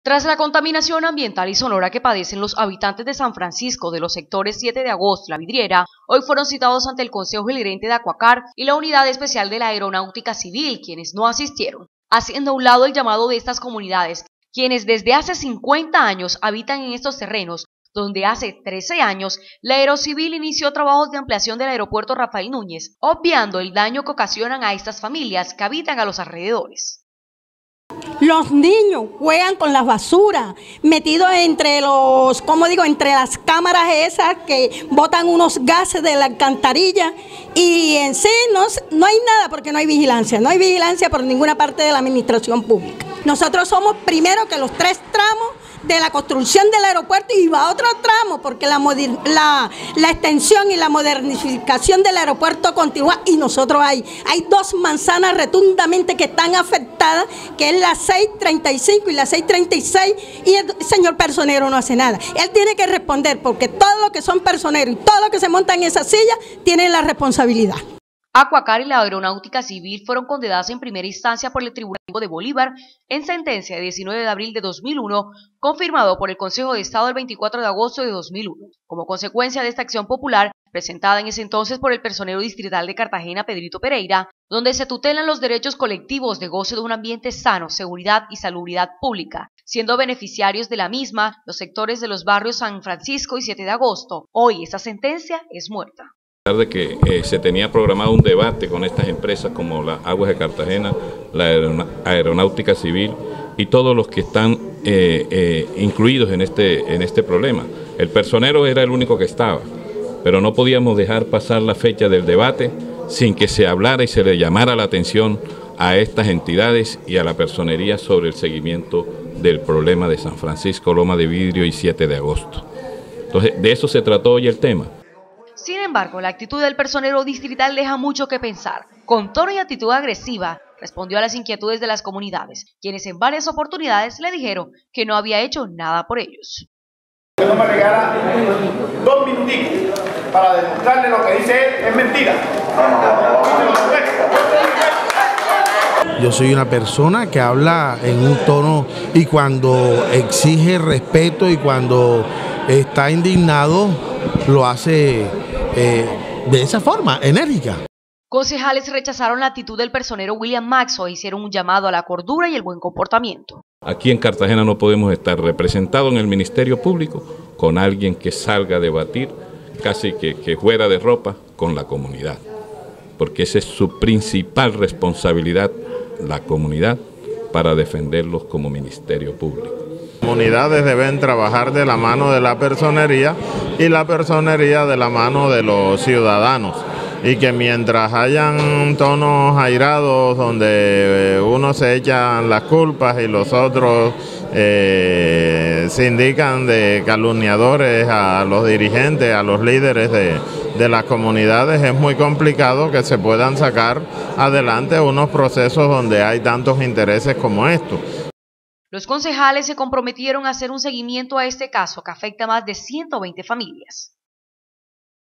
Tras la contaminación ambiental y sonora que padecen los habitantes de San Francisco de los sectores 7 de agosto y La Vidriera, hoy fueron citados ante el Consejo Gerente de Acuacar y la Unidad Especial de la Aeronáutica Civil, quienes no asistieron, haciendo a un lado el llamado de estas comunidades, quienes desde hace 50 años habitan en estos terrenos, donde hace 13 años la Aerocivil inició trabajos de ampliación del aeropuerto Rafael Núñez, obviando el daño que ocasionan a estas familias que habitan a los alrededores. Los niños juegan con las basuras, metidos entre entre las cámaras esas que botan unos gases de la alcantarilla, y en sí no hay nada porque no hay vigilancia por ninguna parte de la administración pública. Nosotros somos primero que los 3 tramos de la construcción del aeropuerto y va a otro tramo porque la extensión y la modernización del aeropuerto continúa, y nosotros hay 2 manzanas rotundamente que están afectadas, que es la 635 y la 636, y el señor personero no hace nada. Él tiene que responder porque todos los que son personeros y todos los que se montan en esa silla tienen la responsabilidad. Acuacar y la Aeronáutica Civil fueron condenadas en primera instancia por el Tribunal de Bolívar en sentencia de 19 de abril de 2001, confirmado por el Consejo de Estado el 24 de agosto de 2001, como consecuencia de esta acción popular presentada en ese entonces por el personero distrital de Cartagena, Pedrito Pereira, donde se tutelan los derechos colectivos de goce de un ambiente sano, seguridad y salubridad pública, siendo beneficiarios de la misma los sectores de los barrios San Francisco y 7 de agosto. Hoy esta sentencia es muerta. De que se tenía programado un debate con estas empresas como las Aguas de Cartagena, la Aeronáutica Civil y todos los que están incluidos en este problema. El personero era el único que estaba, pero no podíamos dejar pasar la fecha del debate sin que se hablara y se le llamara la atención a estas entidades y a la personería sobre el seguimiento del problema de San Francisco, Loma de Vidrio y 7 de agosto. Entonces, de eso se trató hoy el tema. Sin embargo, la actitud del personero distrital deja mucho que pensar. Con tono y actitud agresiva, respondió a las inquietudes de las comunidades, quienes en varias oportunidades le dijeron que no había hecho nada por ellos. Que no me regala 2 minutitos para demostrarle lo que dice él es mentira. Yo soy una persona que habla en un tono y cuando exige respeto y cuando está indignado lo hace de esa forma, enérgica. Concejales rechazaron la actitud del personero William Maxo e hicieron un llamado a la cordura y el buen comportamiento. Aquí en Cartagena no podemos estar representados en el Ministerio Público con alguien que salga a debatir casi que fuera de ropa con la comunidad, porque esa es su principal responsabilidad, la comunidad, para defenderlos como Ministerio Público. Las comunidades deben trabajar de la mano de la personería y la personería de la mano de los ciudadanos, y que mientras hayan tonos airados donde unos se echan las culpas y los otros se indican de calumniadores a los dirigentes, a los líderes de las comunidades, es muy complicado que se puedan sacar adelante unos procesos donde hay tantos intereses como estos. Los concejales se comprometieron a hacer un seguimiento a este caso que afecta a más de 120 familias.